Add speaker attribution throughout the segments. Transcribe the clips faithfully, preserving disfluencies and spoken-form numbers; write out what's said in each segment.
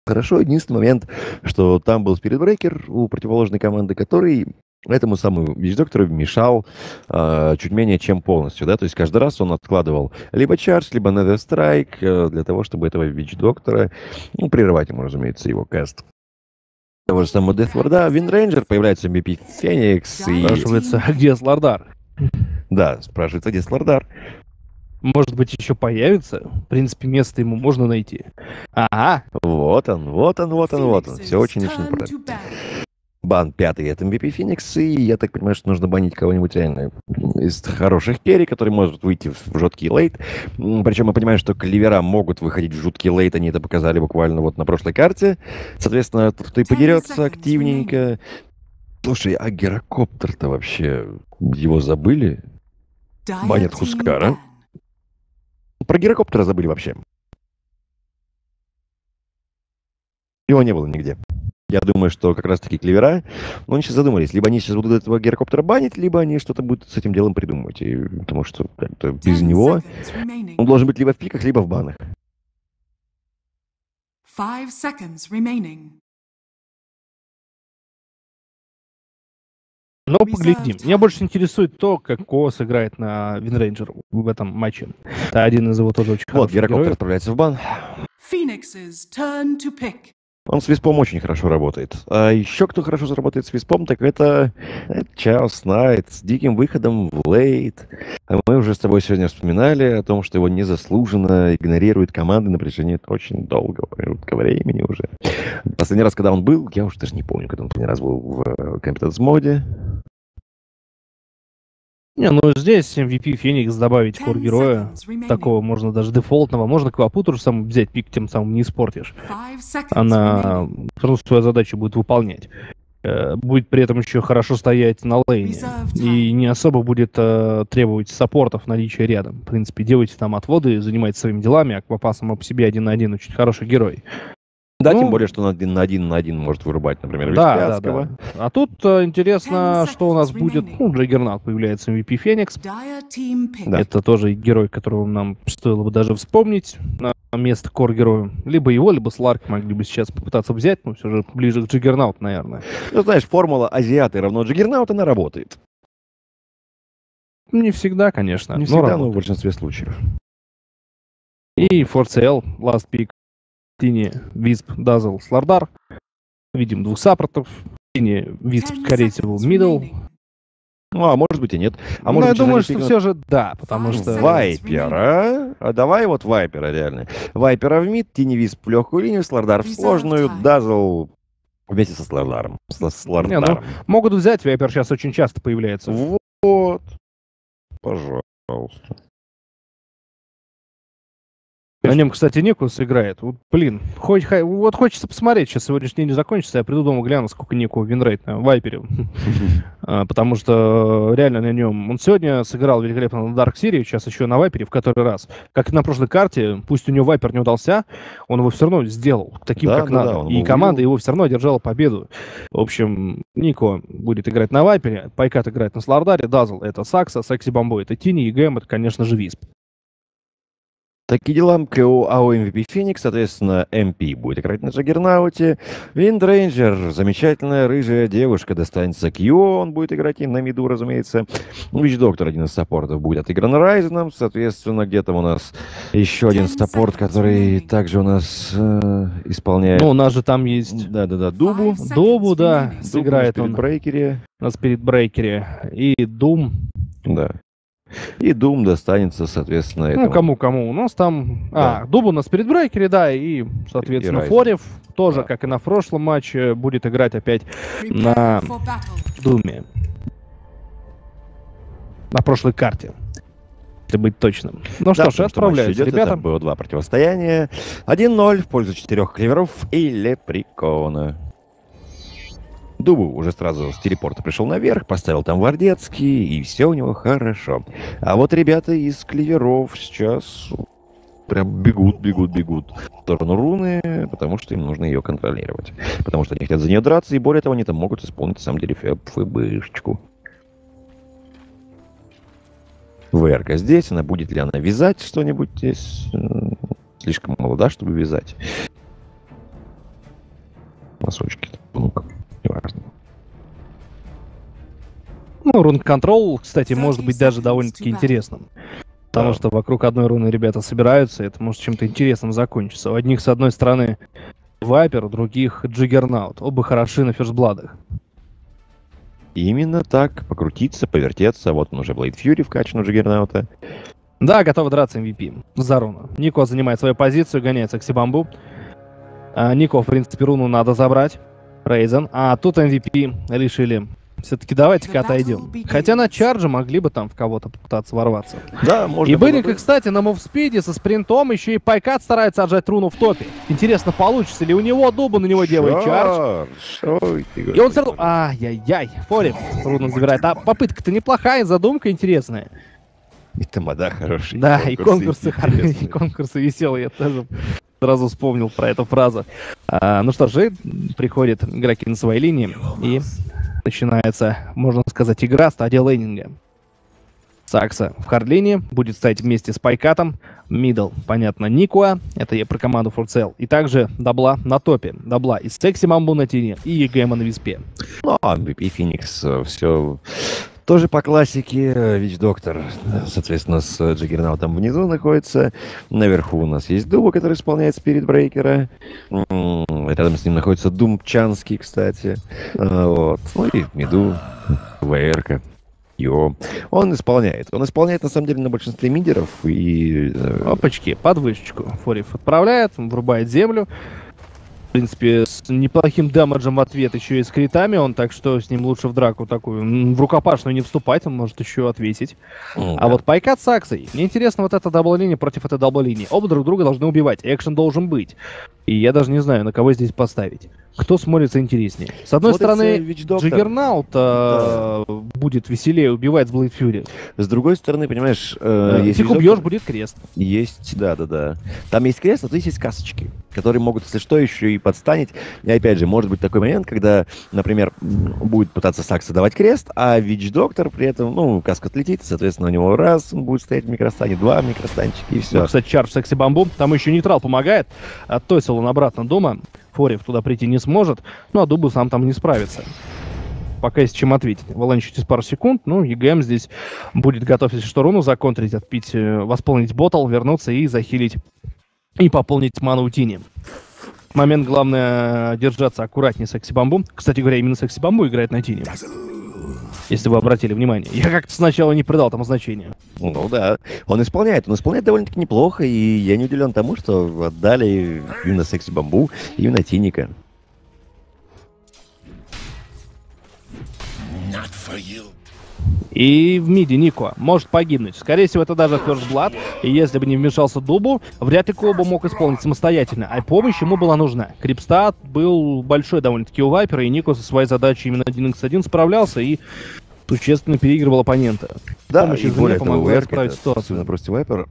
Speaker 1: хорошо. Единственный момент, что там был спиритбрейкер у противоположной команды, который этому самому вич-доктору мешал э, чуть менее чем полностью, да, то есть каждый раз он откладывал либо чардж, либо nether strike э, для того, чтобы этого вич-доктора, ну, прерывать ему, разумеется, его каст. Того же самого Deathward, Виндрейнджер, появляется эм ви пи Феникс и...
Speaker 2: Спрашивается, а где Слардар?
Speaker 1: Да, спрашивается, где Слардар?
Speaker 2: Может быть, еще появится? В принципе, место ему можно найти. Ага.
Speaker 1: Вот он, вот он, вот он, вот он. Все очень-очень просто. Бан пятый — это эм ви пи Феникс, и я так понимаю, что нужно банить кого-нибудь реально из хороших керри, который может выйти в жуткий лейт. Причем мы понимаем, что кливера могут выходить в жуткий лейт, они это показали буквально вот на прошлой карте. Соответственно, кто и подерется активненько. Слушай, а гирокоптер-то вообще, его забыли? Банят Хускара. Про гирокоптера забыли вообще. Его не было нигде. Я думаю, что как раз-таки кливера, ну, они сейчас задумались. Либо они сейчас будут этого гирокоптера банить, либо они что-то будут с этим делом придумывать. И, потому что как-то без него он должен быть либо в пиках, либо в банах.
Speaker 3: Five seconds remaining.
Speaker 2: Но поглядим. Меня больше интересует то, как Ко сыграет на Винрейнджер в этом матче. Это один из его тоже очень
Speaker 1: Вот,
Speaker 2: хороших
Speaker 1: гирокоптер
Speaker 2: героев.
Speaker 1: отправляется в бан.
Speaker 3: Phoenix's turn to pick.
Speaker 1: Он с Виспом очень хорошо работает. А еще кто хорошо заработает с Виспом, так это Chaos Knight с диким выходом в лейт. А мы уже с тобой сегодня вспоминали о том, что его незаслуженно игнорируют команды на протяжении очень долгого промежутка времени уже. Последний раз, когда он был, я уже даже не помню, когда он последний раз был в Competence моде.
Speaker 2: Не, ну здесь эм ви пи Феникс добавить кор-героя. Такого можно даже дефолтного. Можно Квапу тоже самому взять, пик тем самым не испортишь. Она просто свою задачу будет выполнять. Будет при этом еще хорошо стоять на лейне. И не особо будет э, требовать саппортов наличия рядом. В принципе, делайте там отводы, занимайтесь своими делами, а Квапа сама по себе один на один очень хороший герой.
Speaker 1: Да,
Speaker 2: ну,
Speaker 1: тем более, что он один на один на один может вырубать, например,
Speaker 2: да, да, да. А тут э, интересно, что у нас будет. Ну, Джаггернаут появляется эм ви пи Феникс. Да. Это тоже герой, которого нам стоило бы даже вспомнить на место кор-героя. Либо его, либо Сларк могли бы сейчас попытаться взять, но все же ближе к Джаггернауту, наверное.
Speaker 1: Ну, знаешь, формула азиаты равно Джаггернаут, она работает.
Speaker 2: Не всегда, конечно.
Speaker 1: Не всегда, но, но в большинстве случаев.
Speaker 2: И фор си эл, Last Pick. Тини, Висп, Дазл, Слардар. Видим двух саппортов. Тини, Висп, скорее всего, мидл.
Speaker 1: Ну, а может быть и нет. А
Speaker 2: ну,
Speaker 1: может
Speaker 2: я
Speaker 1: быть,
Speaker 2: думаю, что
Speaker 1: пикнут...
Speaker 2: все же да, потому что...
Speaker 1: Вайпера. А давай вот Вайпера, реально. Вайпера в мид, Тини, Висп в легкую линию, Слардар в сложную, Дазл вместе со Слардаром. Со Слардаром.
Speaker 2: Не, ну, могут взять, Вайпер сейчас очень часто появляется.
Speaker 1: Вот. Пожалуйста.
Speaker 2: На нем, кстати, Никус играет. Вот, блин, хоть, вот хочется посмотреть, сейчас сегодняшний день закончится, я приду дома, гляну, сколько Нику винрейт на Вайпере. Потому что реально на нем... Он сегодня сыграл великолепно на Dark Series, сейчас еще на Вайпере в который раз. Как и на прошлой карте, пусть у него Вайпер не удался, он его все равно сделал таким, как надо. И команда его все равно одержала победу. В общем, Нико будет играть на Вайпере, Пайкат играет на Слардаре, Дазл — это Сакса, Секси Бомбой — это Тини, и Гэм — это, конечно же, Висп.
Speaker 1: Такие дела. А у эм ви пи Феникс, соответственно, эм пи будет играть на Джаггернауте. Виндрейнджер, замечательная рыжая девушка, достанется Кью, он будет играть и на миду, разумеется. Вич-доктор, один из саппортов, будет отыгран Райзеном. Соответственно, где там у нас еще один саппорт, который также у нас э, исполняет...
Speaker 2: Ну, у нас же там есть...
Speaker 1: Да-да-да, Дубу.
Speaker 2: Дубу, да, сыграет он.
Speaker 1: На Спиритбрейкере.
Speaker 2: На Спиритбрейкере. И Дум.
Speaker 1: Да. И Doom достанется, соответственно, этому.
Speaker 2: Ну, кому-кому. У нас там... Да. А, Дубу на Спиритбрейкере, да, и, соответственно, и Форев тоже, да, как и на прошлом матче, будет играть опять на Думе. На прошлой карте. Если быть точным. Ну да, что ж, отправляются ребята.
Speaker 1: Это было два противостояния. один ноль в пользу четырех кливеров и Лепрекона. Дубу уже сразу с телепорта пришел наверх, поставил там Вардецкий, и все у него хорошо. А вот ребята из кливеров сейчас прям бегут, бегут, бегут в сторону руны, потому что им нужно ее контролировать. Потому что они хотят за нее драться, и более того, они там могут исполнить, на самом деле, ФБшечку. ВРК здесь, она будет ли она вязать что-нибудь здесь? Слишком молода, чтобы вязать. носочки. Ну, неважно.
Speaker 2: Ну, рун-контрол, кстати, может быть даже довольно-таки интересным. Потому
Speaker 1: Да.
Speaker 2: что вокруг одной руны ребята собираются, и это может чем-то интересным закончиться. У одних, с одной стороны, Вайпер, у других Джиггернаут. Оба хороши на ферстбладах.
Speaker 1: Именно так, покрутиться, повертеться. Вот он уже Блейд Фьюри вкачан у Джиггернаута.
Speaker 2: Да, готовы драться эм ви пи за руну. Нико занимает свою позицию, гоняет Секси Бамбу. А, Нико, в принципе, руну надо забрать. Рейзен. А тут эм ви пи решили... Все-таки давайте-ка отойдем. Хотя на чардже могли бы там в кого-то попытаться ворваться.
Speaker 1: Да, можно.
Speaker 2: И
Speaker 1: было
Speaker 2: Быренько,
Speaker 1: бы.
Speaker 2: кстати, на мувспиде со спринтом еще и Пайкат старается отжать руну в топе. Интересно, получится ли у него дуба, на него делает чардж.
Speaker 1: Ой, ты,
Speaker 2: И он все
Speaker 1: господи.
Speaker 2: равно... Ай-яй-яй, Фори руну забирает. А попытка-то неплохая, задумка интересная.
Speaker 1: И тамада хороший.
Speaker 2: Да, и конкурсы,
Speaker 1: интересные.
Speaker 2: и конкурсы веселые, я тоже сразу вспомнил про эту фразу. А, ну что же, приходят игроки на своей линии, и начинается, можно сказать, игра стадия лейнинга. Сакса в хардлине будет стоять вместе с Пайкатом. Мидл, понятно, Никуа. Это я про команду форцел. И также Дабла на топе. Дабла из Секси Бамбу на тени и ЕГЭМа на виспе.
Speaker 1: Ну, а эм ви пи Феникс, все тоже по классике. Вич Доктор, соответственно, с Джиггернаутом внизу находится. Наверху у нас есть Дуба, который исполняет Спирит Брейкера. М, Рядом с ним находится Дум Чанский, кстати. А, Вот. Ну и в миду ВРка. Йо. Он исполняет. Он исполняет, на самом деле, на большинстве мидеров. И... э,
Speaker 2: Опачки, подвышечку. Фориф отправляет, врубает землю. В принципе, с неплохим дэмэджем в ответ, еще и с критами он, так что с ним лучше в драку такую, м, в рукопашную не вступать, он может еще ответить.
Speaker 1: м,
Speaker 2: А
Speaker 1: да.
Speaker 2: вот Пайкат с Аксой, мне интересно вот эта дабл-линия против этой дабл-линии. Оба друг друга должны убивать, экшен должен быть. И я даже не знаю, на кого здесь поставить. Кто смотрится интереснее. С одной
Speaker 1: Смотрится
Speaker 2: стороны,
Speaker 1: Вич Доктор.
Speaker 2: Джиггернаут э, будет веселее убивать с Блейд Фьюри.
Speaker 1: С другой стороны, понимаешь, э, есть
Speaker 2: Если
Speaker 1: Вич
Speaker 2: убьешь,
Speaker 1: Доктор,
Speaker 2: будет крест.
Speaker 1: есть, да-да-да. Там есть крест, а тут есть касочки, которые могут, если что, еще и подстанить. И опять же, может быть такой момент, когда, например, м, будет пытаться Сакса давать крест, а Вич Доктор при этом, ну, каска отлетит, соответственно, у него раз, он будет стоять в микростане, два в микростанчике, и
Speaker 2: Ну,
Speaker 1: все.
Speaker 2: кстати, чардж Секси Бамбу. Там еще нейтрал помогает. Оттосил он обратно дома. Форив туда прийти не сможет. Ну, а Дубу сам там не справится. Пока есть чем ответить. Валанч через пару секунд. Ну, ЕГЭМ здесь будет готов, если что, руну законтрить, отпить, э, восполнить ботл, вернуться и захилить. И пополнить ману у Тини. Момент, главное, держаться аккуратнее Секси Бамбу. Кстати говоря, именно Секси Бамбу играет на Тини. Если вы обратили внимание. Я как-то сначала не придал тому значения.
Speaker 1: Ну да, он исполняет, он исполняет довольно-таки неплохо, и я не удивлен тому, что отдали именно Секси Бамбу, именно Тиника.
Speaker 2: И в миде Нико может погибнуть. Скорее всего, это даже First Blood. И если бы не вмешался Дубу, вряд ли Коба мог исполнить самостоятельно. А помощь ему была нужна. Крипстат был большой довольно-таки у Вайпера, и Нико со своей задачей именно один икс один справлялся и существенно переигрывал оппонента.
Speaker 1: Да,
Speaker 2: Помощь
Speaker 1: и
Speaker 2: извне
Speaker 1: более того,
Speaker 2: помогла
Speaker 1: Уэрк,
Speaker 2: исправить
Speaker 1: это,
Speaker 2: ситуацию.
Speaker 1: особенно против Вайпера.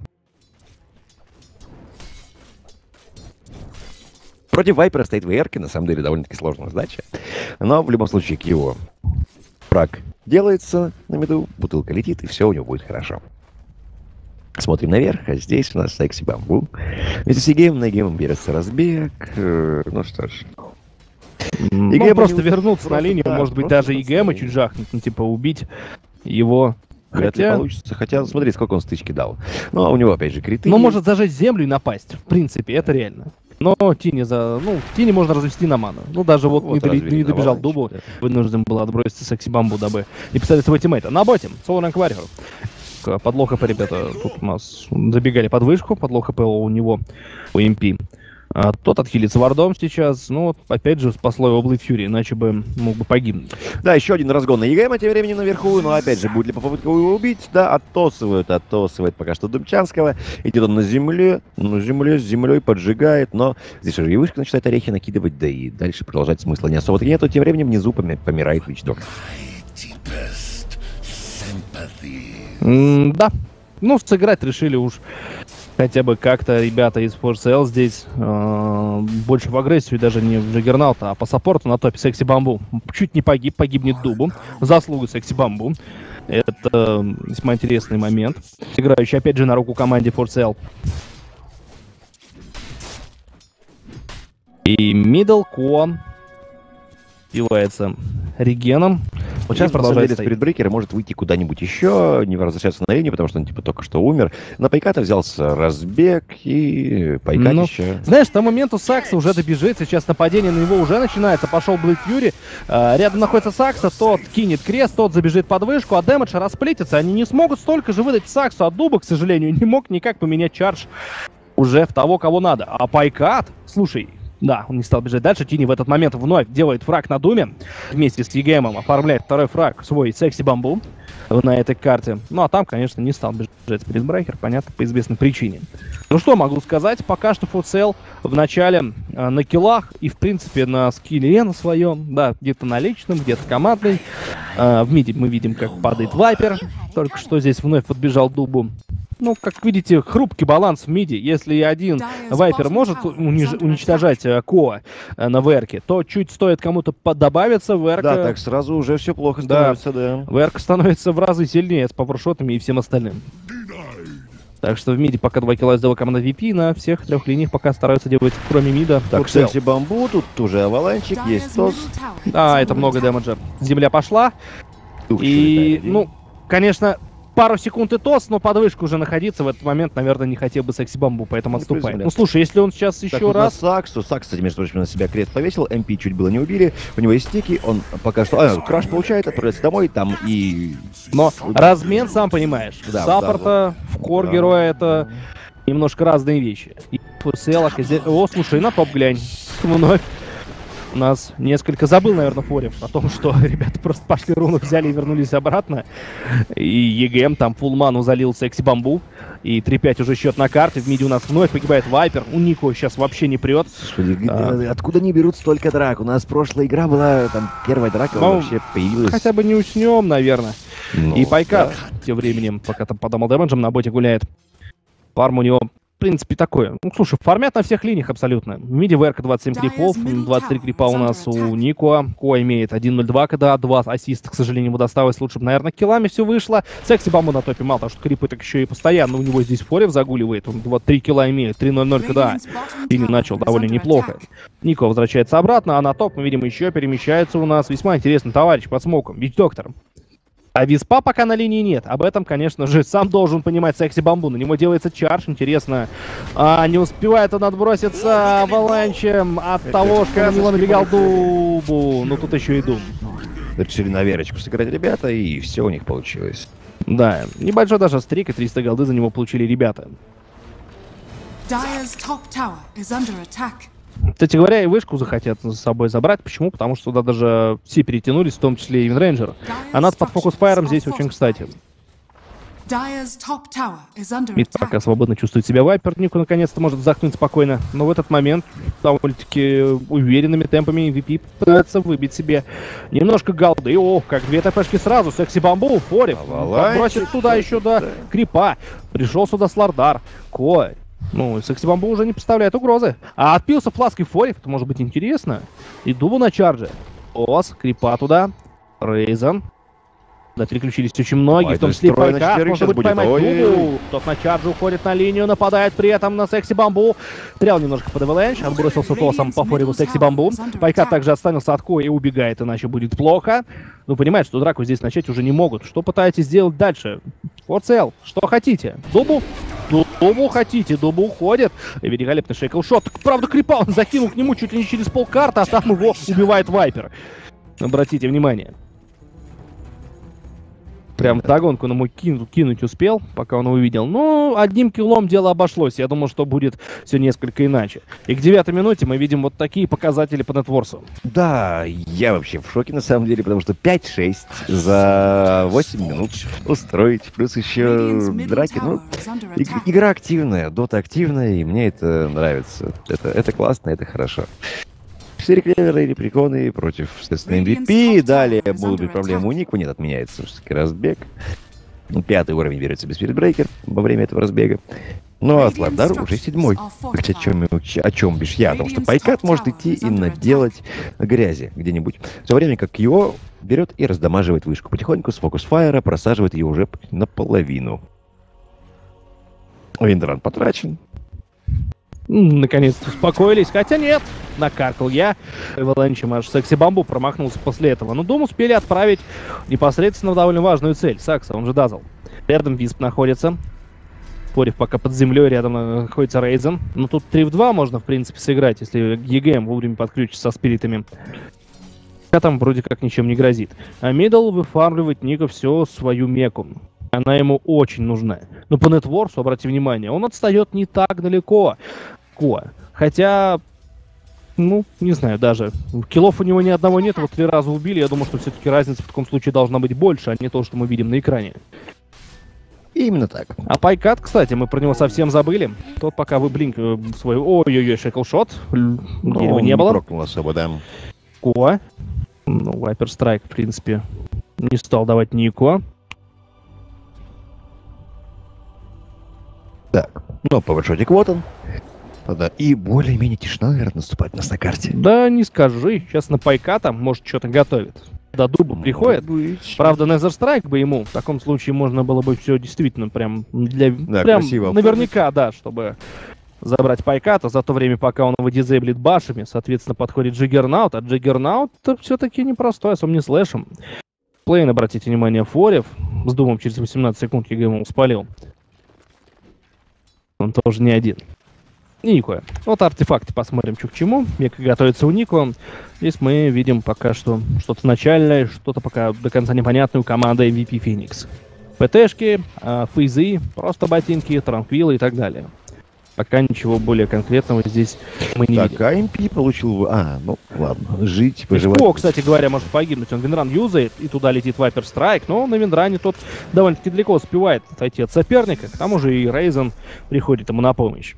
Speaker 1: Против Вайпера стоит ВРК, на самом деле довольно-таки сложная задача. Но в любом случае к его фраг делается на миду, бутылка летит, и все у него будет хорошо. Смотрим наверх, а здесь у нас Секси Бамбу. Вместе с Егемом, на Егемом берется разбег. Э, Ну что ж.
Speaker 2: Ну,
Speaker 1: ЕГЭМа
Speaker 2: просто
Speaker 1: не-
Speaker 2: вернуться на
Speaker 1: просто,
Speaker 2: линию,
Speaker 1: да,
Speaker 2: может быть,
Speaker 1: просто
Speaker 2: даже
Speaker 1: вернуться
Speaker 2: ЕГЭМа
Speaker 1: на
Speaker 2: чуть
Speaker 1: линию.
Speaker 2: жахнуть, ну, типа, убить его.
Speaker 1: Вряд ли
Speaker 2: Хотя,
Speaker 1: получится. Хотя, смотри, сколько он стычки дал. Ну, а у него, опять же, криты.
Speaker 2: ну,
Speaker 1: есть.
Speaker 2: может зажать землю и напасть. В принципе, это реально. Но Тини за... Ну, Тини можно развести на ману. Ну, даже вот,
Speaker 1: Вот
Speaker 2: не, доли-
Speaker 1: развели
Speaker 2: не
Speaker 1: на
Speaker 2: добежал
Speaker 1: Avalanche,
Speaker 2: Дубу,
Speaker 1: да.
Speaker 2: вынужден был отбросить Секси Бамбу, дабы не писали своего тиммейта. На боте, соло ранг варьер. Под лоу хп, ребята, тут у нас забегали под вышку, под лоу хп у него, у эм пи. А тот отхилится вардом сейчас, ну, вот, опять же, спасло его Блейд Фьюри, иначе бы мог бы погибнуть.
Speaker 1: Да, еще один разгон на ЕГЭМа тем временем наверху, но опять же, будет ли попытка его убить? Да, оттосывают, оттосывает пока что Думчанского. Идет он на земле, на земле, с землей поджигает, но здесь уже и вышка начинает орехи накидывать, да и дальше продолжать смысла не особо-то нету. Тем временем внизу поми- помирает Вич Доктор.
Speaker 2: М, да, ну, сыграть решили уж хотя бы как-то ребята из форсел здесь э, больше в агрессию, даже не в Джиггернаута, а по саппорту на топе Секси Бамбу. Чуть не погиб, погибнет Дубу. Заслуга Секси Бамбу. Это э, весьма интересный момент. Играющий опять же на руку команде форсел. И мидл Куон. Сбивается регеном.
Speaker 1: Вот сейчас, на самом деле, спиритбрейкер может выйти куда-нибудь еще, не возвращаться на линию, потому что он, типа, только что умер. На Пайката взялся разбег, и Пайкат ну, еще...
Speaker 2: Знаешь, к тому моменту Сакса уже добежит, сейчас нападение на него уже начинается. Пошел Блэк Фьюри, а, рядом находится Сакса, тот кинет крест, тот забежит под вышку, а дэмэдж расплетится. Они не смогут столько же выдать Саксу, а Дуба, к сожалению, не мог никак поменять чардж уже в того, кого надо. А Пайкат, слушай... Да, он не стал бежать дальше. Тини в этот момент вновь делает фраг на Думе. Вместе с ЕГЭМом оформляет второй фраг, свой секси бамбу на этой карте. Ну, а там, конечно, не стал бежать спиритбрейкер, понятно, по известной причине. Ну, что могу сказать? Пока что фуцел в начале э, на киллах и, в принципе, на скилле на своем. Да, где-то на личном, где-то командный. Э, в миде мы видим, как падает Вайпер. Только что здесь вновь подбежал Дубу. Ну, как видите, хрупкий баланс в миде. Если один Вайпер может униж- уничтожать э, Коа э, на ВРке, то чуть стоит кому-то добавиться, ВРка...
Speaker 1: Да, так сразу уже все плохо становится, да.
Speaker 2: да. ВРка становится в разы сильнее с павершотами и всем остальным. Так что в миде пока два килла сделала команда ви пи, на всех трех линиях пока стараются делать, кроме мида.
Speaker 1: Так, секси бамбу, тут уже аваланчик, есть тос.
Speaker 2: Да, это много дэмэджа. Земля пошла. Дух и, ну, конечно... Пару секунд и тос, но под вышку уже находиться в этот момент, наверное, не хотел бы секси бамбу, поэтому отступает. Ну, слушай, если он сейчас еще
Speaker 1: так,
Speaker 2: раз...
Speaker 1: На Саксу, Сакс, кстати, между прочим, на себя крест повесил, эм пи чуть было не убили, у него есть стики, он пока что... А, краш получает, отправляется домой, там и...
Speaker 2: Но размен, сам понимаешь,
Speaker 1: да,
Speaker 2: саппорта,
Speaker 1: да, да.
Speaker 2: в кор героя это немножко разные вещи. И фусел, о, слушай, на топ глянь, вновь. У нас несколько забыл, наверное, Форев о том, что ребята просто пошли руну, взяли и вернулись обратно. И ЕГЭМ там фулл-ману залил секси бамбу. И три пять уже счет на карте. В миде у нас вновь погибает Вайпер. У Нико сейчас вообще не прет.
Speaker 1: Господи, а... откуда они берут столько драк? У нас прошлая игра была, там, первая драка ну, вообще появилась.
Speaker 2: Хотя бы не уснем, наверное. Ну, и Пайкат да. тем временем, пока там подумал дэмэджем, на боте гуляет. Фарм у него... В принципе, такое. Ну, слушай, фармят на всех линиях абсолютно. В миде ВРК двадцать семь крипов, двадцать три крипа у нас у Нико. Ко имеет один ноль два, когда два ассиста, к сожалению, ему досталось. Лучше бы, наверное, киллами все вышло. Секси бамбу на топе мало, потому что крипы так еще и постоянно. У него здесь Форев загуливает. Он три килла имеет, три ноль ноль, когда или начал довольно неплохо. Нико возвращается обратно, а на топ мы видим еще перемещается у нас весьма интересный товарищ под смоком. Ведь доктор. А Виспа пока на линии нет. Об этом, конечно же, сам должен понимать секси бамбу. На него делается чардж, интересно. А, не успевает он отброситься аваланчем от это того, что на него набегал Дубу. Ну тут еще и Дум.
Speaker 1: Решили на верочку сыграть ребята, и все у них получилось.
Speaker 2: Да, небольшой даже стрик, и триста голды за него получили ребята. Кстати говоря, и вышку захотят за собой забрать. Почему? Потому что туда даже все перетянулись, в том числе и Винрейнджер. А нас под фокус-файром здесь очень кстати. Мид пока свободно чувствует себя Вайпер. Нику наконец-то может вздохнуть спокойно. Но в этот момент довольно-таки уверенными темпами эм ви пи пытается выбить себе немножко голды. Ох, как две ТПшки сразу. Секси бамбу, Форев. Бросит туда еще до да. крипа. Пришел сюда Слардар. Ко. Ну, секси бамбу уже не представляет угрозы. А отпился флаской Форев, это может быть интересно. И Дубу на чардже. Ос, крипа туда. Рейзен. Да, переключились очень многие,
Speaker 1: Ой,
Speaker 2: в том числе и Пайкат.
Speaker 1: Можно будет
Speaker 2: поймать
Speaker 1: Ой.
Speaker 2: Дубу. Тот на чардже уходит на линию, нападает при этом на секси бамбу. Стрял немножко под Эвелэнш, отбросился тосом по Фореву секси бамбу. Пайкат также отстанился от Ко и убегает, иначе будет плохо. Ну, понимаете, что драку здесь начать уже не могут. Что пытаетесь сделать дальше? форцел, что хотите? Дубу? Дубу хотите? Дубу уходит. Великолепный шейкл-шот. Правда, крипа он закинул к нему чуть ли не через полкарты, а там его убивает Вайпер. Обратите внимание. Прям вдогонку на мой кину, кинуть успел, пока он увидел. Ну, одним киллом дело обошлось. Я думал, что будет все несколько иначе. И к девятой минуте мы видим вот такие показатели по нетворсу.
Speaker 1: Да, я вообще в шоке на самом деле, потому что пять шесть за восемь минут устроить. Плюс еще драки. Ну, иг игра активная, дота активная, и мне это нравится. Это, это классно, это хорошо. Четыре клевера или приконы против, соответственно, эм ви пи. Далее будут быть проблемы у Нику. Нет, отменяется все-таки разбег. Пятый уровень берется без спиритбрейкер во время этого разбега. Ну а Слардар уже седьмой. Хотя о чем, о чем бишь я? О том, что Пайкат может идти и наделать грязи где-нибудь. В то время как его берет и раздамаживает вышку. Потихоньку с фокус-файера просаживает ее уже наполовину. Виндеран потрачен.
Speaker 2: Наконец-то успокоились, хотя нет, накаркал я. Аваланчем аж Секси Бамбу промахнулся после этого. Но Дум успели отправить непосредственно в довольно важную цель. Сакса, он же Дазл. Рядом Висп находится. Порив пока под землей, рядом находится Рейзен. Но тут три в два можно, в принципе, сыграть, если ЕГМ вовремя подключится со спиритами. А там вроде как ничем не грозит. А Мидл выфармливает Ника все свою меку. Она ему очень нужна. Но по нетворсу, обрати внимание, он отстает не так далеко. Хотя, ну, не знаю даже. Киллов у него ни одного нет, вот три раза убили. Я думаю, что все-таки разница в таком случае должна быть больше, а не то, что мы видим на экране.
Speaker 1: Именно так.
Speaker 2: А Пайкат, кстати, мы про него совсем забыли. Тот пока вы блинк свой... Ой-ой-ой, шеклшот. Дерева не было.
Speaker 1: Прокнул особо, да.
Speaker 2: Ко. Ну, Вайпер Страйк, в принципе, не стал давать Нико.
Speaker 1: Так, ну, поворотик вот он. Да, и более-менее тишина, наверное, наступает у нас на карте.
Speaker 2: Да не скажи, сейчас на Пайката, может, что-то готовит. До дуба приходит. Быть. Правда, Nether Strike бы ему, в таком случае можно было бы все действительно прям для... Да, прям красиво. Наверняка, да, чтобы забрать Пайката за то время, пока он его дизейблит башами, соответственно, подходит Джиггернаут, а Джиггернаут все-таки непростой, особенно не слэшем. Плейн, обратите внимание, Форев с думом через восемнадцать секунд ЕГМ спалил. Он тоже не один. Нико. Вот артефакты посмотрим, что к чему. Мека готовится у Нико. Здесь мы видим пока что что-то начальное, что-то пока до конца непонятное у команды эм ви пи Phoenix. ПТшки, э, фейзы, просто ботинки, транквилы и так далее. Пока ничего более конкретного здесь мы не
Speaker 1: так,
Speaker 2: видим.
Speaker 1: Так, а эм пи получил... А, ну ладно, жить, поживать.
Speaker 2: О, кстати говоря, может погибнуть. Он Винран юзает, и туда летит Вайпер Страйк, но на Винране тот довольно-таки далеко успевает отойти от соперника. К тому же и Рейзен приходит ему на помощь.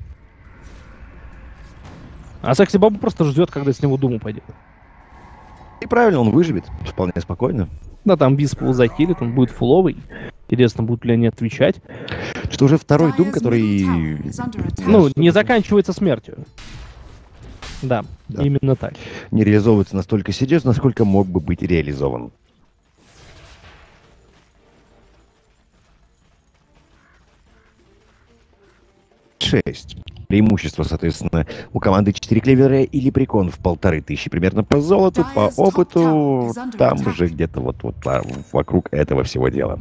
Speaker 2: А Секси Бамбу просто ждет, когда с него Дум упадет.
Speaker 1: И правильно, он выживет вполне спокойно.
Speaker 2: Да, там Висп его захилит, он будет фуловый. Интересно, будут ли они отвечать.
Speaker 1: Что уже второй Дум, который...
Speaker 2: Ну, не заканчивается смертью. Да, да, именно так.
Speaker 1: Не реализовывается настолько серьезно, насколько мог бы быть реализован. шесть. Преимущество, соответственно, у команды четыре клевера и лепрекон в полторы тысячи примерно по золоту, по опыту, там же где-то вот, вот вокруг этого всего дела.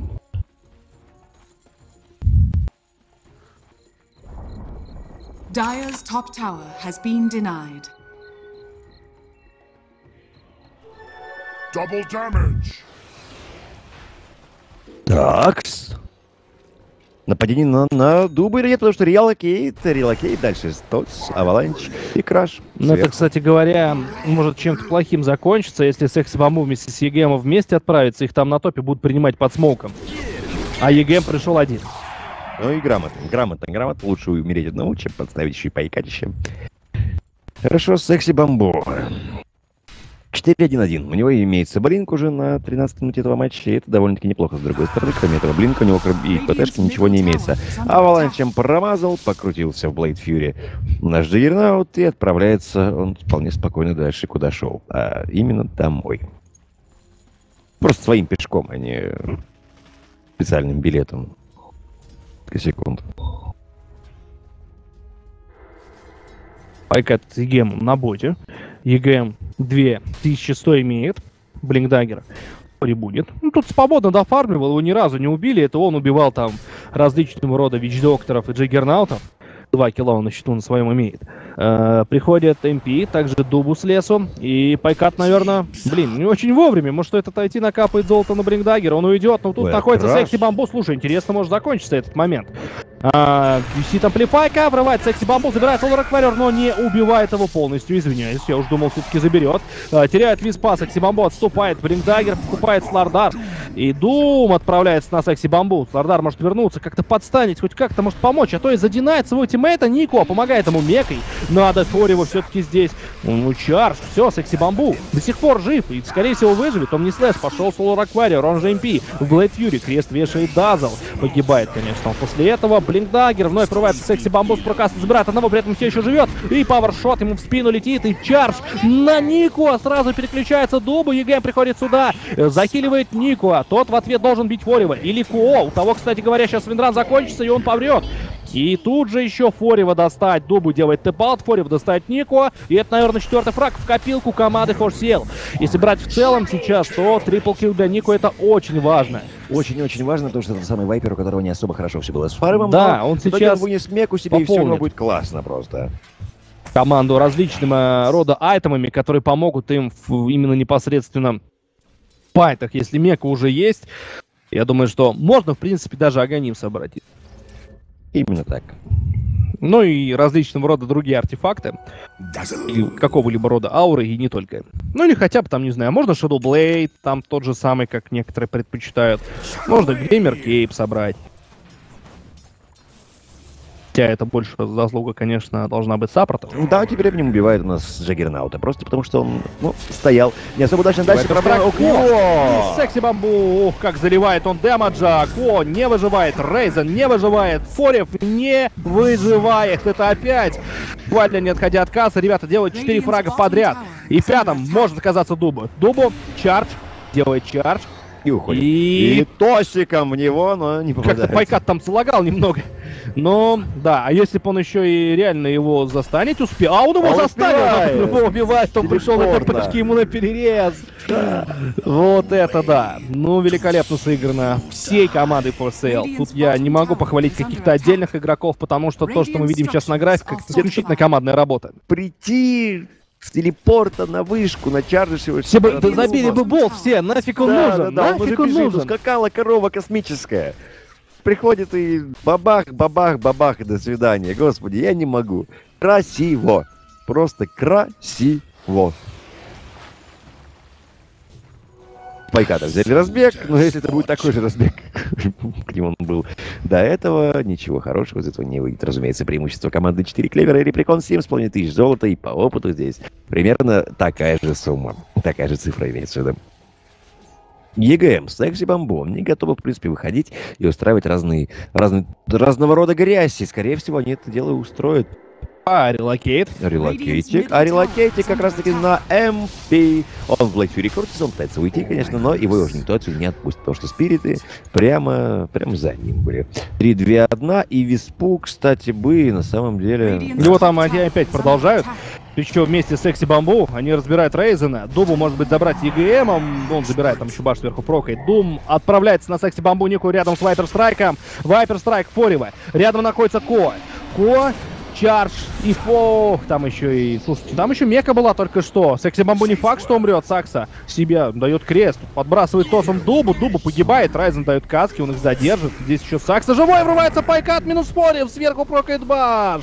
Speaker 3: Dire's top tower has been denied.
Speaker 4: Double damage.
Speaker 1: Такс. Нападение на, на дубы или нет, потому что релокейт, релокейт, дальше Стотс, Аваланч и Краш.
Speaker 2: Ну, это, кстати говоря, может чем-то плохим закончиться, если Секси Бамбу вместе с ЕГМом вместе отправиться, их там на топе будут принимать под смоуком. А ЕГМ пришел один.
Speaker 1: Ну и грамотно, грамотно, грамотно. Лучше умереть одного, чем подставить еще и пайкатище. Хорошо, Секси Бамбу. четыре один один. У него имеется блинк уже на тринадцатой минуте этого матча, и это довольно-таки неплохо. С другой стороны, кроме этого блинка, у него и ПТшки ничего не имеется. Аваланчем промазал, покрутился в Блейд Фьюри наш Джиггернаут и отправляется он вполне спокойно дальше, куда шел. А именно домой. Просто своим пешком, а не специальным билетом. Секунд.
Speaker 2: Пайкат с ЕГМ на боте. ЕГМ две тысячи сто имеет. Блинкдаггер прибудет. Ну, тут свободно дофармливал, его ни разу не убили. Это он убивал там различного рода вич-докторов и джиггернаутов. Два килла он на счету на своем имеет. Э, приходит эм пи, также Дубу с лесу. И Пайкат, наверное, блин, не очень вовремя. Может, этот айти накапает золото на Блинкдаггера. Он уйдет, но тут Ой, находится Секси Бамбу. Слушай, интересно, может закончиться этот момент. А, висит амплифайка, врывает Секси Бамбу, забирает Солар Акварер, но не убивает его полностью. Извиняюсь, я уж думал, все-таки заберет. А, теряет Виспа, Секси Бамбу отступает. Блинкдаггер покупает Слардар. И Дум отправляется на Секси Бамбу. Слардар может вернуться, как-то подстанить, хоть как-то может помочь. А то и задинает своего тиммейта Нико, помогает ему мекой. Надо Форево все-таки здесь. Ну, чарж, все, Секси Бамбу до сих пор жив. И, скорее всего, выживет. Он не слэш, пошел Солар Акварер, он же эм пи. В Блейд Фьюри крест вешает Дазл. Погибает, конечно, он после этого. Блинкдаггер вновь врывается Секси Бамбу с прокаста, забирает одного, при этом все еще живет. И пауэршот ему в спину летит. И чарж на Нико. Сразу переключается Дубу. ЕГМ приходит сюда. Захиливает Нико. Тот в ответ должен бить Форево. Или Куо. У того, кстати говоря, сейчас Виндран закончится, и он поврет. И тут же еще Форева достать. Дубу делает тэп-аут, Форев достает Нико. И это, наверное, четвертый фраг в копилку команды форсил. Если брать в целом сейчас, то трипл килл для Нико это очень важно.
Speaker 1: Очень-очень важно, потому что это самый вайпер, у которого не особо хорошо все было с фармом.
Speaker 2: Да, он сейчас
Speaker 1: он вынес меку себе, и все равно будет классно просто.
Speaker 2: Команду различными рода айтемами, которые помогут им в, именно непосредственно в файтах. Если мека уже есть, я думаю, что можно, в принципе, даже Аганим собрать.
Speaker 1: Именно так.
Speaker 2: Ну и различного рода другие артефакты. И какого-либо рода ауры, и не только. Ну или хотя бы там, не знаю, можно Shadow Blade, там тот же самый, как некоторые предпочитают. Можно Glimmer Cape собрать. Хотя это больше заслуга, конечно, должна быть саппорта.
Speaker 1: Да, теперь в нем убивает у нас Джаггернаута. Просто потому что он, ну, стоял. Не особо удачно дальше.
Speaker 2: О! Секси Бамбу! Ух, как заливает он дэмэджа. Ко не выживает. Рейзен не выживает. Форев не выживает. Это опять буквально не отходя от кассы. Ребята делают четыре фрага подряд. И пятым может оказаться Дубу. Дубу чардж. Делает чардж.
Speaker 1: И уходит.
Speaker 2: И,
Speaker 1: и тосиком в него, но не попадает.
Speaker 2: Как-то Пайкат там залагал немного. Но, да, а если бы он еще и реально его застанет, успел. А он его
Speaker 1: он
Speaker 2: застанет, он его убивает, он пришел на ТПшки ему на перерез. Да. Вот это да. Ну, великолепно сыграно всей командой форсейл. Тут я не могу похвалить каких-то отдельных игроков, потому что то, что мы видим сейчас на графиках, это исключительно командная работа.
Speaker 1: Прийти с телепорта на вышку, на чарджиш его.
Speaker 2: Все бы, да забили бы болт все, нафиг он
Speaker 1: да,
Speaker 2: нужен,
Speaker 1: да, да,
Speaker 2: нафиг
Speaker 1: он,
Speaker 2: он нужен.
Speaker 1: Скакала корова космическая. Приходит и бабах, бабах, бабах, и до свидания. Господи, я не могу. Красиво. Просто красиво. Пайката взяли разбег, но если это будет такой же разбег, каким он был до этого, ничего хорошего из этого не выйдет. Разумеется, преимущество команды четыре клевера и Репликон семь с половиной тысяч золота, и по опыту здесь примерно такая же сумма. Такая же цифра имеется в виду. ЕГМ, Секси Бамбу, они готовы, в принципе, выходить и устраивать разные, разные, разного рода грязь, и, скорее всего, они это дело устроят.
Speaker 2: А, релокейт.
Speaker 1: Релокейтик. А релокейтик как раз-таки на эм пи. Он в Блэйд Фьюри крутится, он пытается уйти, конечно, но его уже никто отсюда не отпустит, потому что спириты прямо, прямо за ним были. три две один, и Виспу, кстати, бы, на самом деле...
Speaker 2: Его там они опять продолжают. Еще вместе с Секси Бамбу они разбирают Рейзена. Дубу может быть забрать ЕГМом. Он забирает там еще баш сверху прокает. Дум отправляется на Секси Бамбу Нику рядом с Вайпер Страйком. Вайпер Страйк Форева. Рядом находится Ко. Ко, Чардж и Фо. Там еще и... Слушайте, там еще Мека была только что. Секси Бамбу не факт, что умрет. Сакса себе дает крест. Подбрасывает тосом Дубу. Дубу погибает. Райзен дает каски. Он их задержит. Здесь еще Сакса живой. Врывается Пайкат. Минус Форев. Сверху прокает баш.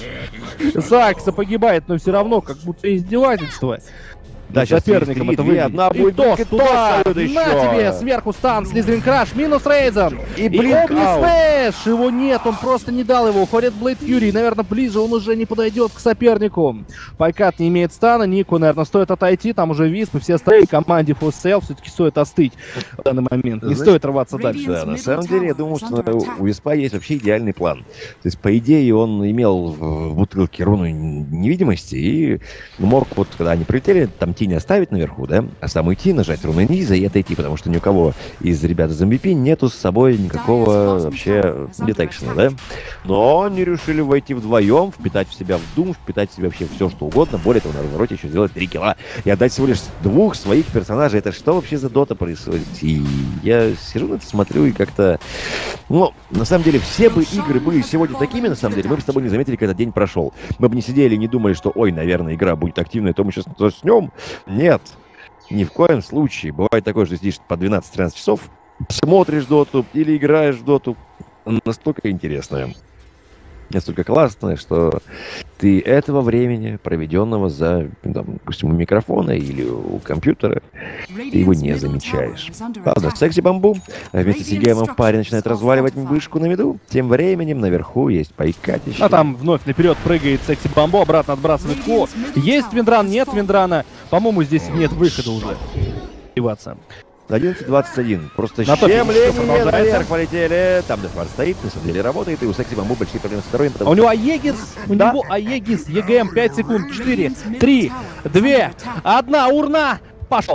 Speaker 2: Сакса погибает, но все равно как будто издевательство.
Speaker 1: Да, сейчас
Speaker 2: соперником это выглядит.
Speaker 1: Одна будет
Speaker 2: тос туда, на
Speaker 1: еще.
Speaker 2: тебе, сверху стан, Слизерин Краш, минус Рейзен.
Speaker 1: И Блинк
Speaker 2: Смэш, его нет, он просто не дал его. Уходит Блейд Фьюри, наверное, ближе он уже не подойдет к сопернику. Пайкат не имеет стана, Нику, наверное, стоит отойти, там уже Висп и все остальные команде форсейл все-таки стоит остыть в данный момент. Не Знаешь, стоит рваться дальше.
Speaker 1: Да, на самом деле, я думаю, что у Виспа есть вообще идеальный план. То есть, по идее, он имел в бутылке руну невидимости и мог, вот когда они прилетели, там тень оставить наверху, да, а сам уйти, нажать руны низа и отойти, потому что ни у кого из ребят из эм ви пи нету с собой никакого вообще детекшена, да. Но они решили войти вдвоем, впитать в себя в Дум, впитать в себя вообще все, что угодно. Более того, на развороте еще сделать три килла и отдать всего лишь двух своих персонажей. Это что вообще за дота происходит? И я сижу на это, смотрю и как-то... Ну, на самом деле, все бы игры были сегодня такими, на самом деле, мы бы с тобой не заметили, как этот день прошел. Мы бы не сидели и не думали, что, ой, наверное, игра будет активная, то мы сейчас заснем. Нет, ни в коем случае. Бывает такое, что сидишь по двенадцать-тринадцать часов, смотришь доту или играешь в доту. Настолько интересная, настолько классная, что ты этого времени, проведенного за, там, допустим, у микрофона или у компьютера, ты его не замечаешь. Ладно, Секси Бамбу вместе с ЕГМом в паре начинает разваливать вышку на виду. Тем временем наверху есть Пайкатище.
Speaker 2: А там вновь наперед прыгает Секси Бамбу, обратно отбрасывает Ко. Есть Виндран, нет Виндрана. По-моему, здесь нет выхода уже. Деваться.
Speaker 1: одиннадцать двадцать один. Просто щемление наверх полетели. Там Дефар стоит, на самом деле работает, и у Секси Бамбу большие проблемы с здоровьем.
Speaker 2: А у него Аегис, у да? него Аегис, ЕГМ, пять секунд, четыре, три, два, одна, урна, пошел.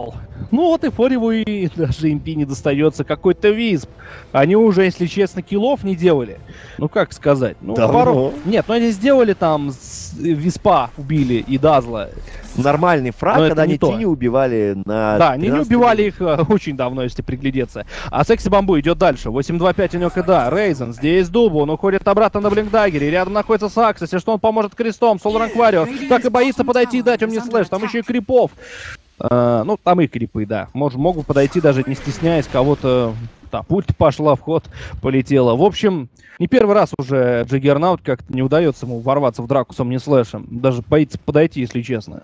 Speaker 2: Ну вот и Фореву и даже импи не достается какой-то визп. Они уже, если честно, киллов не делали. Ну как сказать? Ну,
Speaker 1: Давно.
Speaker 2: пару... Нет, ну они сделали там с... виспа убили и Дазла.
Speaker 1: Нормальный фраг,
Speaker 2: Но это
Speaker 1: когда
Speaker 2: не
Speaker 1: они
Speaker 2: то.
Speaker 1: Тини убивали на...
Speaker 2: Да, они не
Speaker 1: тринадцать
Speaker 2: убивали
Speaker 1: минут.
Speaker 2: их э, очень давно, если приглядеться. А Секси Бамбу идет дальше. восемь два пять у него КД. Рейзен, здесь Дубу, он уходит обратно на Блинкдаггере. Рядом находится Сакс, если что, он поможет крестом. Солранг Варио так и боится подойти и дать он мне слэш. Там еще и крипов. Э, ну, там и крипы, да. Мож, могут подойти, даже не стесняясь кого-то. Да, пульт пошла, в ход полетела. В общем, не первый раз уже Джаггернаут как-то не удается ему ворваться в драку с Омнислэшем. Даже боится подойти, если честно.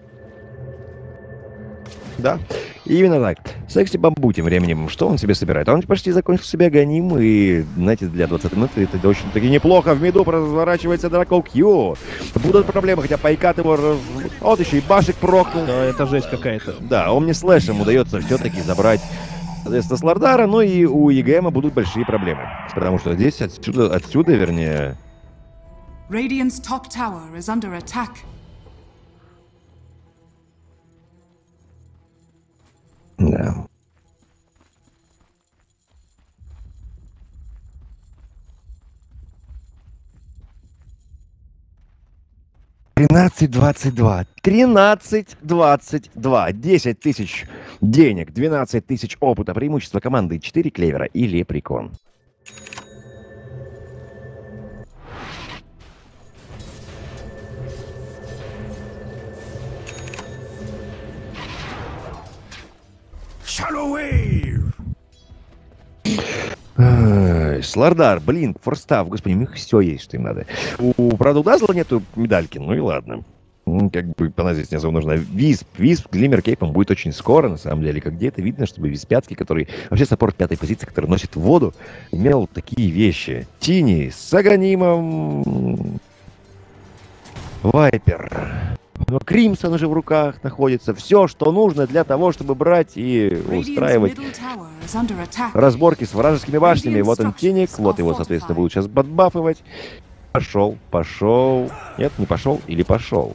Speaker 1: Да, именно так. Секси Бамбу тем временем, что он себе собирает? Он почти закончил себе гоним, и, знаете, для двадцатой минуты это очень-таки неплохо. В миду разворачивается Дракол Кью. Будут проблемы, хотя Пайкат его... Раз... Вот еще и Башик прокнул.
Speaker 2: Да, это жесть какая-то.
Speaker 1: Да, Омни Слэшем удается все-таки забрать, соответственно, Слардара, но и у ЕГЭМа будут большие проблемы. Потому что здесь отсюда, отсюда, вернее...
Speaker 3: Radiant's top tower is under attack.
Speaker 1: Да. тринадцать двадцать два. тринадцать двадцать два. десять тысяч денег, двенадцать тысяч опыта. Преимущество команды четыре Клевера и Лепрекон. Ай, Слардар, блин, форстав, господи, у них все есть, что им надо. У, правда, у Дазла нету медальки, ну и ладно. Ну, как бы она здесь не особо нужна. Висп, Висп, Глиммер Кейпом будет очень скоро, на самом деле. Как где-то видно, чтобы Виспятский, который вообще саппорт пятой позиции, который носит воду, имел такие вещи. Тини с Аганимом, Вайпер. Но Кримсон уже в руках находится. Все, что нужно для того, чтобы брать и устраивать разборки с вражескими башнями. Вот он, Тиник, вот его, соответственно, будут сейчас подбафывать. Пошел, пошел. Нет, не пошел или пошел.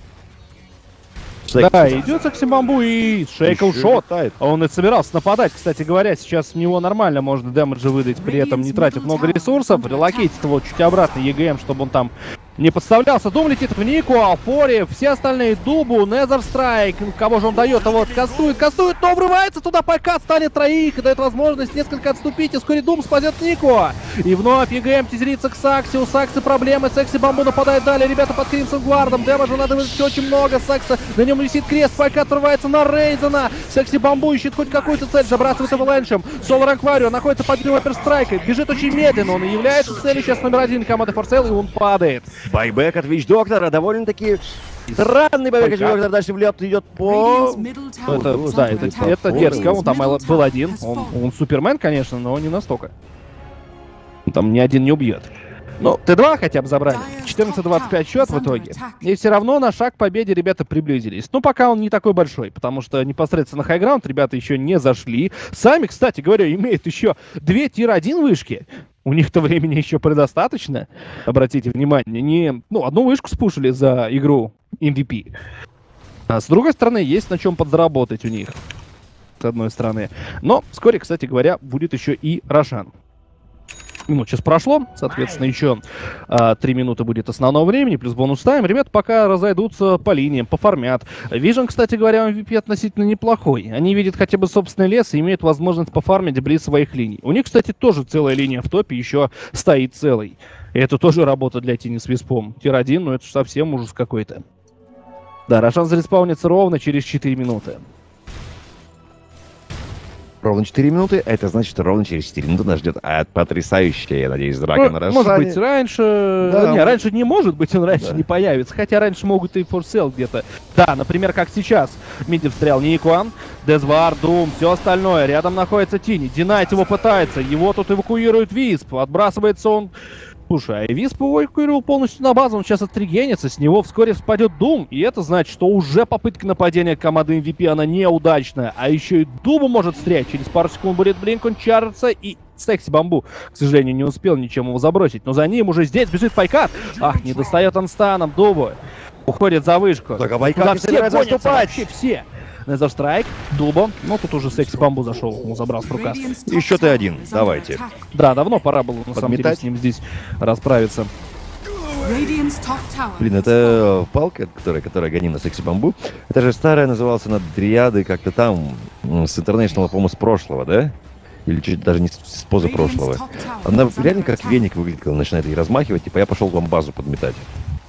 Speaker 2: Да, идет Секси Бамбу и Шейкл Шот.
Speaker 1: Летает.
Speaker 2: Он и собирался нападать. Кстати говоря, сейчас в него нормально можно дэмэджа выдать, при этом не тратив много ресурсов. Релокейтить его чуть обратно ЕГМ, чтобы он там не подставлялся. Дум летит в Нику, Алфори, все остальные Дубу, Незер Страйк. Кого же он дает? А вот кастует, кастует, но врывается туда Пайкат, станет троих, дает возможность несколько отступить, и вскоре Дум спасет Нику. И вновь ЕГМ тизерится к Сакси, у Сакси проблемы, Секси Бамбу нападает далее, ребята под Кримсон Гвардом, дэмэджа надо выдать очень много, Сакса, на нем висит крест, Пайкат врывается на Рейзена, Секси Бамбу ищет хоть какую-то цель, забрасывает Эвалэншем, Солар Акварио находится под Вайперстрайкой, бежит очень медленно, он и является целью сейчас номер один команды Форсейл, и он падает.
Speaker 1: Байбек от Вич-доктора, довольно-таки странный байбек от Вич-доктора, дальше в лед идет по...
Speaker 2: Это, да, это, это дерзко, он там был один, он, он супермен, конечно, но не настолько. Он там ни один не убьет. Ну, Т два хотя бы забрали. четырнадцать двадцать пять счет в итоге. И все равно на шаг к победе ребята приблизились. Ну, пока он не такой большой, потому что непосредственно на хайграунд ребята еще не зашли. Сами, кстати говоря, имеют еще две тир один вышки. У них-то времени еще предостаточно. Обратите внимание, не, ну, одну вышку спушили за игру эм ви пи. А с другой стороны, есть на чем подзаработать у них. С одной стороны. Но вскоре, кстати говоря, будет еще и Рошан. Минут сейчас прошло, соответственно, еще а, три минуты будет основного времени, плюс бонус тайм. Ребята пока разойдутся по линиям, пофармят. Вижен, кстати говоря, эм ви пи относительно неплохой. Они видят хотя бы собственный лес и имеют возможность пофармить близ своих линий. У них, кстати, тоже целая линия в топе еще стоит целой. И это тоже работа для Тини с Виспом. Тир один, ну это же совсем ужас какой-то. Да, Рошан зареспаунится ровно через четыре минуты.
Speaker 1: Ровно четыре минуты, это значит, что ровно через четыре минуты нас ждет а, потрясающая, я надеюсь, драка
Speaker 2: ну,
Speaker 1: на Рошане.
Speaker 2: Может быть, раньше...
Speaker 1: Да,
Speaker 2: не,
Speaker 1: он...
Speaker 2: раньше не может быть, он раньше
Speaker 1: да.
Speaker 2: не появится. Хотя раньше могут и форсел где-то. Да, например, как сейчас. Миди встрял Никуан, Дезвар, Дум, все остальное. Рядом находится Тини. Динайт его пытается. Его тут эвакуирует Висп. Отбрасывается он... Слушай, а Висп эвакуировал полностью на базу, он сейчас отрегенится, с него вскоре спадет Дум, и это значит, что уже попытка нападения команды эм ви пи, она неудачная, а еще и Думу может стрять, через пару секунд будет блинк, он чарится, и Секси Бамбу, к сожалению, не успел ничем его забросить, но за ним уже здесь бежит Пайкат, ах, не достает он станом Дубу, уходит за вышку,
Speaker 1: так, а Пайкат не собирается отступать,
Speaker 2: вообще все. Nether Strike, Дубо. Ну, тут уже Секси Бамбу зашел, ему забрал с рука.
Speaker 1: Еще ты один, давайте.
Speaker 2: Да, давно пора было, на самом деле,
Speaker 1: Подметать?
Speaker 2: с ним здесь расправиться.
Speaker 1: Блин, это палка, которая, которая гоним Секси Бамбу. Это же старая называлась она Дриады как-то там, с International, по-моему, с прошлого, да? Или чуть даже не с, с позапрошлого. Она реально как веник выглядит, когда начинает ей размахивать. Типа я пошел вам базу подметать.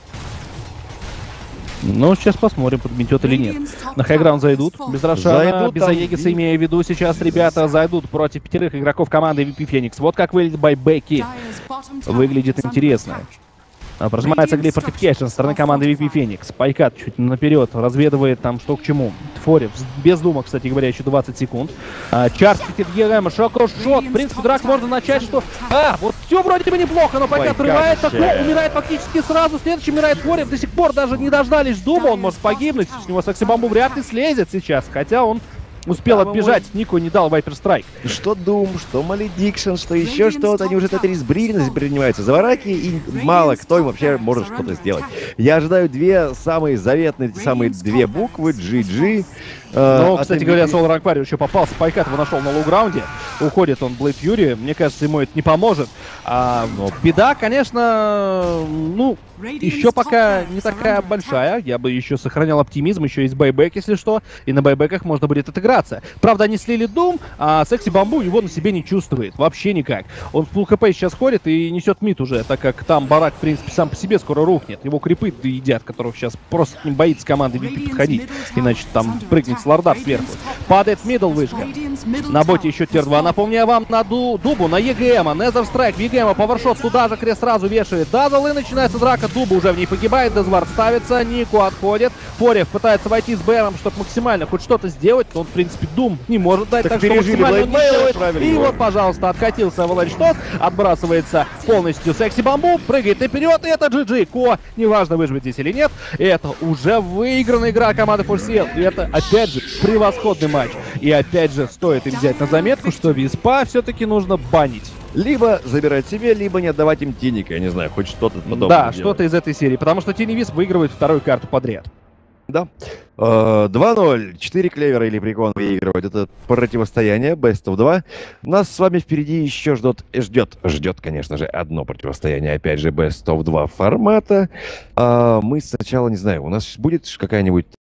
Speaker 2: Ну, сейчас посмотрим, подметет или нет. На хайграунд зайдут. Без Рошана,
Speaker 1: Зайдут
Speaker 2: без
Speaker 1: там
Speaker 2: Аегиса,
Speaker 1: и-
Speaker 2: имея в виду, сейчас ребята зайдут против пятерых игроков команды ви пи Phoenix. Вот как выглядит байбеки. Выглядит интересно. А, Прожимается Глейв Фортификейшн со стороны команды ви пи Phoenix. Пайкат чуть наперед, разведывает там что к чему. Форев, без дума, кстати говоря, еще двадцать секунд. А, Чарт фитит ЕРМ, шок-шот. В принципе, драк можно начать, что... А, вот все вроде бы неплохо, но Пайкат
Speaker 1: Пайкат
Speaker 2: отрывается,
Speaker 1: вообще.
Speaker 2: но умирает фактически сразу. Следующий умирает Форев. До сих пор даже не дождались дума, он может погибнуть. С него Секси Бамбу вряд ли слезет сейчас, хотя он успел
Speaker 1: Да,
Speaker 2: отбежать. Нику не дал Вайпер Страйк.
Speaker 1: Что Doom, что Maledictions, что еще что-то. Они уже Тетрис Бриллианс принимаются за вараки, и мало кто им вообще может что-то сделать. Я ожидаю две самые заветные, эти самые две буквы, джи джи.
Speaker 2: Ну, кстати говоря, Соло Ракпари еще попался. Пайкат его нашел на лоу-граунде. Уходит он Блейд Фьюри. Мне кажется, ему это не поможет. А, но беда, конечно, ну, еще пока не такая большая. Я бы еще сохранял оптимизм. Еще есть байбек, если что. И на байбеках можно будет отыграться. Правда, они слили Doom, а Секси Бамбу его на себе не чувствует. Вообще никак. Он в фулл хп сейчас ходит и несет мид уже, так как там барак, в принципе, сам по себе скоро рухнет. Его крипы едят, которых сейчас просто не боится команды ви пи подходить. Иначе там прыгнет с лорда сверху. Падает мидл вышка. На боте еще тир два. Напомню вам на ду Дубу, на ЕГМа. Nether Strike, ЕГМа, поворшот туда же, крест сразу вешает Дазл, и начинается драка. Дуба уже в ней погибает, Дезвард ставится, Нику отходит. Форев пытается войти с БРом, чтобы максимально хоть что-то сделать, но он, в принципе, Дум не может дать,
Speaker 1: Так
Speaker 2: так, что
Speaker 1: пережили
Speaker 2: максимально он не
Speaker 1: Блейдмейл,
Speaker 2: делает.
Speaker 1: отправили
Speaker 2: И
Speaker 1: его.
Speaker 2: вот, пожалуйста, откатился Avalanche Тот, отбрасывается полностью Секси Бамбу, прыгает наперед, и это джи джи. Ко, неважно, выживет здесь или нет, это уже выигранная игра команды Full Sail. И это, опять же, превосходный матч. И опять же, стоит им взять на заметку, что Виспа все-таки нужно банить.
Speaker 1: Либо забирать себе, либо не отдавать им Тиника. Я не знаю, хоть что-то подобное.
Speaker 2: Да,
Speaker 1: делать.
Speaker 2: что-то из этой серии, потому что Тини Висп выигрывает вторую карту подряд.
Speaker 1: Да. Э, два ноль. четыре клевера или прикон выигрывают. Это противостояние Best of два. Нас с вами впереди еще ждет, ждет, ждет, конечно же, одно противостояние. Опять же, Best of два формата. А мы сначала, не знаю, у нас будет какая-нибудь